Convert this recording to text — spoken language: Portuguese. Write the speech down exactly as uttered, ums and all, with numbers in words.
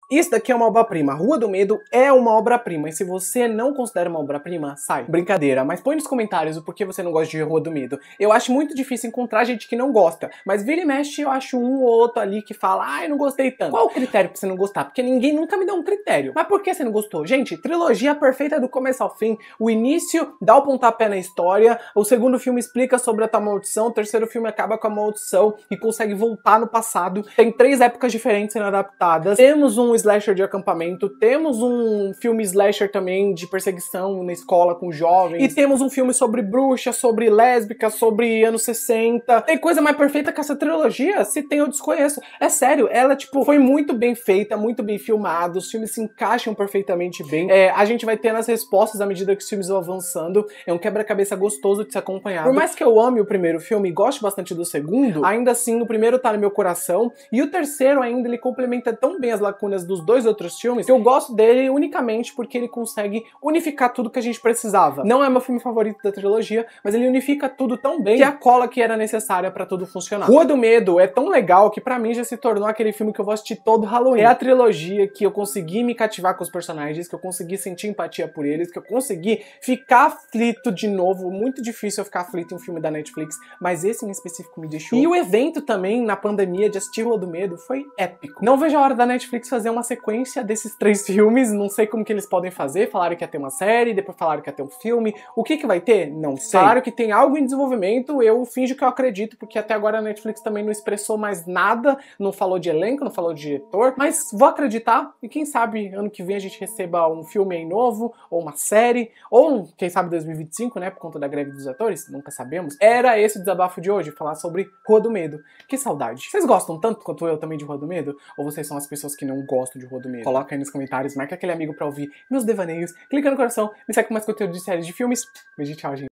Isso daqui é uma obra-prima. Rua do Medo é uma obra-prima. E se você não considera uma obra-prima, sai. Brincadeira, mas põe nos comentários o porquê você não gosta de Rua do Medo. Eu acho muito difícil encontrar gente que não gosta. Mas vira e mexe, eu acho um ou outro ali que fala, ai, não gostei tanto. Qual o critério pra você não gostar? Porque ninguém nunca me deu um critério. Mas por que você não gostou? Gente, trilogia perfeita do começo ao fim. O início dá o pontapé na história. O segundo filme explica sobre a tal maldição. O terceiro filme acaba com a maldição e consegue voltar no passado. Tem três épocas diferentes sendo adaptadas. Temos um slasher de acampamento, temos um filme slasher também de perseguição na escola com jovens, e temos um filme sobre bruxa, sobre lésbica, sobre anos sessenta. Tem coisa mais perfeita que essa trilogia? Se tem, eu desconheço. É sério, ela, tipo, foi muito bem feita, muito bem filmada, os filmes se encaixam perfeitamente bem. É, a gente vai tendo as respostas à medida que os filmes vão avançando. É um quebra-cabeça gostoso de se acompanhar. Por mais que eu ame o primeiro filme e goste bastante do segundo, ainda assim, o primeiro tá no meu coração, e o terceiro ainda, ele complementa tão bem as lacunas dos dois outros filmes, que eu gosto dele unicamente porque ele consegue unificar tudo que a gente precisava. Não é meu filme favorito da trilogia, mas ele unifica tudo tão bem que é a cola que era necessária pra tudo funcionar. Rua do Medo é tão legal que pra mim já se tornou aquele filme que eu vou assistir todo Halloween. É a trilogia que eu consegui me cativar com os personagens, que eu consegui sentir empatia por eles, que eu consegui ficar aflito de novo. Muito difícil eu ficar aflito em um filme da Netflix, mas esse em específico me deixou. E o evento também, na pandemia, de assistir Rua do Medo foi épico. Não vejo a hora da Netflix fazer uma sequência desses três filmes, não sei como que eles podem fazer. Falaram que ia ter uma série, depois falaram que ia ter um filme. O que que vai ter? Não sei. Falaram que tem algo em desenvolvimento, eu finjo que eu acredito, porque até agora a Netflix também não expressou mais nada, não falou de elenco, não falou de diretor, mas vou acreditar, e quem sabe ano que vem a gente receba um filme aí novo, ou uma série, ou quem sabe dois mil e vinte e cinco, né, por conta da greve dos atores, nunca sabemos. Era esse o desabafo de hoje, falar sobre Rua do Medo. Que saudade. Vocês gostam tanto quanto eu também de Rua do Medo? Ou vocês são as pessoas que não gostam de Rua do Medo? Coloca aí nos comentários, marca aquele amigo pra ouvir meus devaneios, clica no coração, me segue com mais conteúdo de séries de filmes. Beijo, tchau, gente.